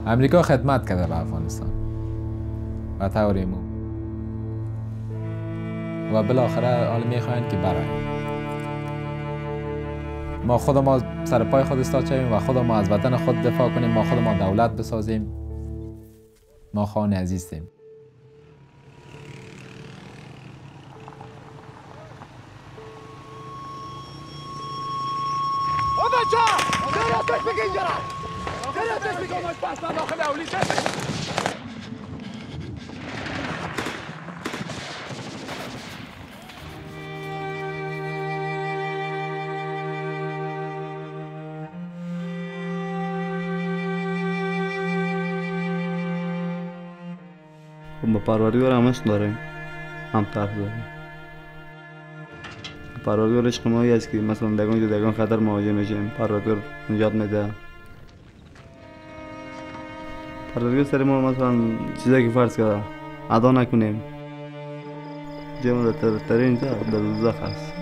امریکا خدمت کرده به افغانستان و طور عموم و بالاخره حالا میخواین که برای ما خود ما سر پای خود استاد شویم و خود ما از وطن خود دفاع کنیم، ما خود ما دولت بسازیم، ما خان عزیزیم. با پروردگار همش داریم، هم طرف داریم. پروردگار عشق مایی است که مثلا دگان خطر مواجه میشیم، پروردگار نجات میده. پروردگار سر ما مثلا چیزایی که فرض کرده ادا نکنیم، جمع در ترین جا در دوزخ است.